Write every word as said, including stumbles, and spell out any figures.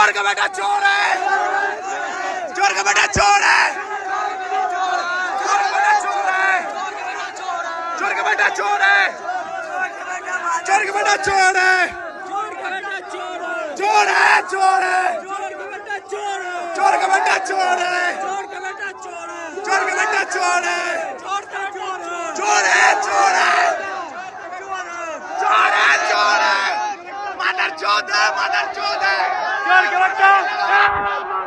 चोर का बेटा चोर है, चोर का बेटा चोर है, चोर का बेटा चोर है, चोर का बेटा चोर है, चोर का बेटा चोर है, चोर है, चोर है, चोर का बेटा चोर है, चोर का बेटा चोर है, चोर है, चोर है, चोर है, चोर है, मदर चोद है, मदर चोद है, चोर का बेटा